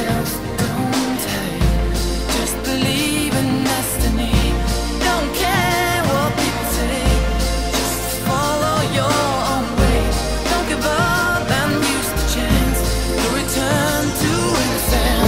else don't hate. Just believe in destiny. Don't care what people say. Just follow your own way. Don't give up and use the chance to return to innocence.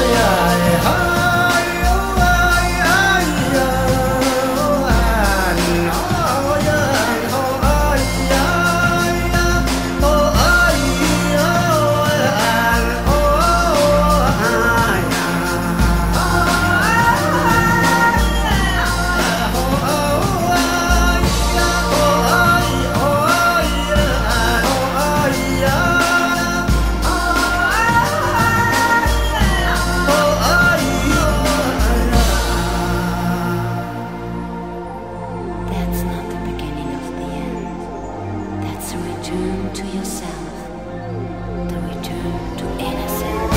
That's not the beginning of the end. That's a return to yourself, the return to innocence.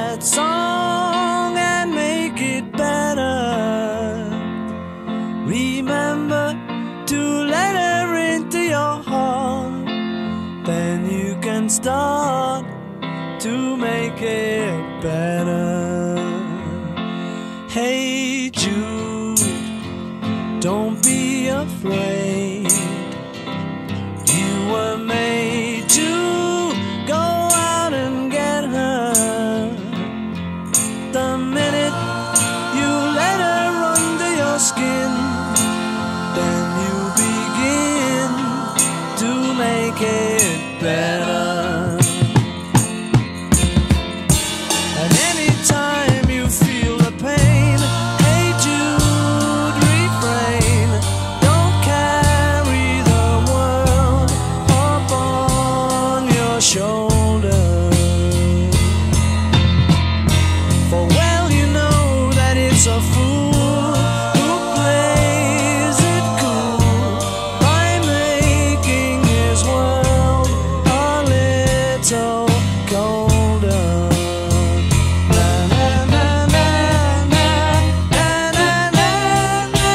sad song and make it better. Remember to let her into your heart, then you can start to make it better. Hey Jude, don't be afraid. You were made to go out and get her. The minute you let her under your skin, then you begin to make it better. And anytime you feel the pain, hey Jude, refrain. Don't carry the world upon your shoulder. For well you know that it's a fool who plays it cool by making his world a little colder. Na na na na na na na na.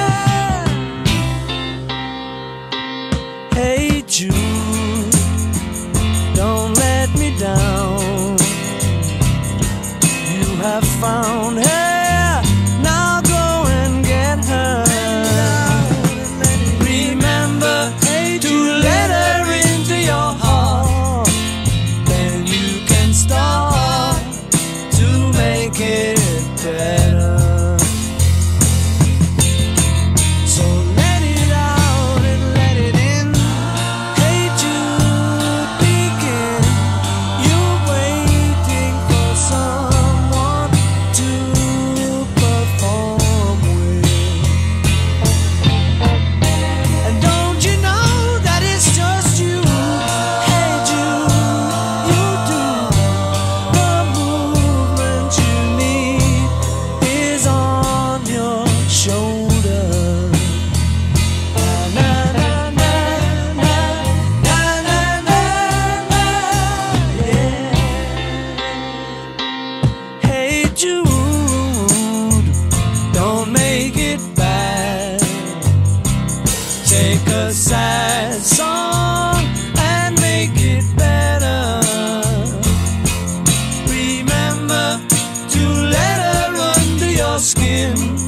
Hey Jude, don't let me down. You have found her, now go and get her. Remember to let her into your heart, then you can start to make it better. So let it out and let it in. Hey Jude, begin. You're waiting for someone to perform with. And don't you know that it's just you? Hey Jude, you do. The movement you need is on your shoulder. Na na na na na na na na, yeah. Hey Jude, don't make it bad. Take a sad song and make it better. Remember to let her under your skin,